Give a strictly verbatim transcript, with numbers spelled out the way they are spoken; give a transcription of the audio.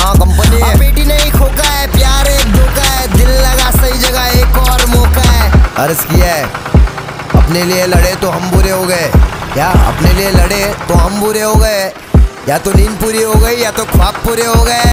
हाँ कंपनी है। बेटी नहीं खोका है, प्यार एक धोखा है, दिल लगा सही जगह एक और मौका है। अर्ज किया है अपने लिए लड़े तो हम बुरे हो गए, क्या अपने लिए लड़े तो हम बुरे हो गए, या तो नींद पूरी हो गई या तो ख्वाब पूरे हो गए।